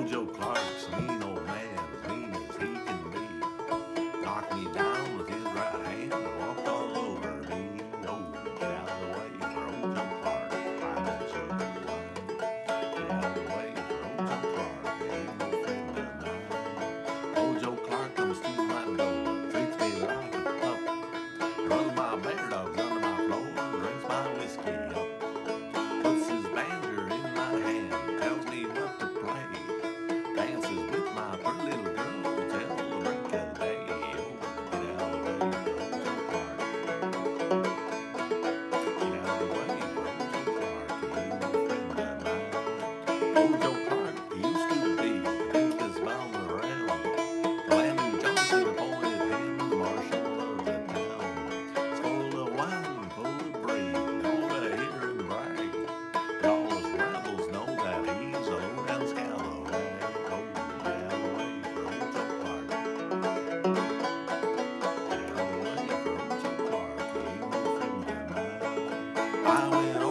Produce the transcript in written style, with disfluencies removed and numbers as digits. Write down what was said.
Joe Clark's a mean old man, as mean as he can be. Knocked me down with his right hand and walked all over me. Oh, get out of the way for old Joe Clark. I got you blind. Get out of the way for old Joe Clark. He ain't no friend of mine. Old Joe Clark comes to my door, treats me like a pup. Runs my bear dogs under my floor, drinks my whiskey up. Puts his banjo in my hand, tells me what to play. Dances with my pretty little girl till the break of day. Oh, get out of the way for old Joe Clark. Get out of the way for old Joe Clark. He ain't no friend of mine. Old Joe Clark used to be the biggest bum around. Landon Johnson appointed him the marshal of the town. It's full of wine, full of breed, all to hear him brag. But all us rebels know that he's a low-down scallywag. Oh, get out of the way for old Joe Clark. Get out of the way for old Joe Clark. He ain't no friend of mine. I went